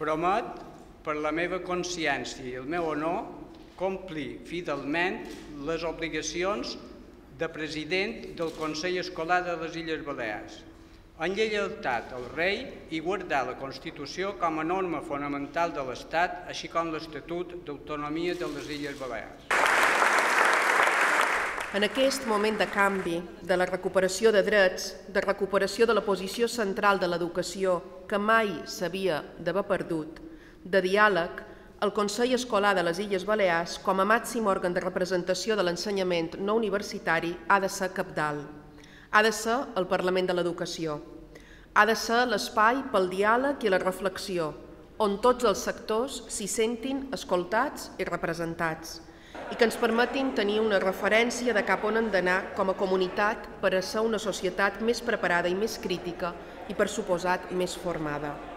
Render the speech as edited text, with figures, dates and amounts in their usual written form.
Promet, per la meva consciència i el meu honor, complir fidelment les obligacions de president del Consell Escolar de les Illes Balears, en lleialtat al rei i guardar la Constitució com a norma fonamental de l'Estat, així com l'Estatut d'Autonomia de les Illes Balears. En aquest moment de canvi, de la recuperació de drets, de recuperació de la posició central de l'educació que mai s'havia d'haver perdut, de diàleg, el Consell Escolar de les Illes Balears, com a màxim òrgan de representació de l'ensenyament no universitari, ha de ser cabdal. Ha de ser el Parlament de l'Educació. Ha de ser l'espai pel diàleg i la reflexió, on tots els sectors s'hi sentin escoltats i representats, i que ens permetin tenir una referència de cap on hem d'anar com a comunitat per a ser una societat més preparada i més crítica i, per suposat, més formada.